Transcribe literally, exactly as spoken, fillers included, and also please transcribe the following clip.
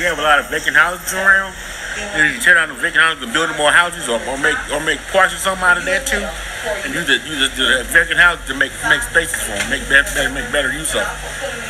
we have a lot of vacant houses around, and you tear down the vacant houses and build more houses, or, or make or make parks or something out of that too, and use the use the, the vacant houses to make make spaces for them, make better make better use of them.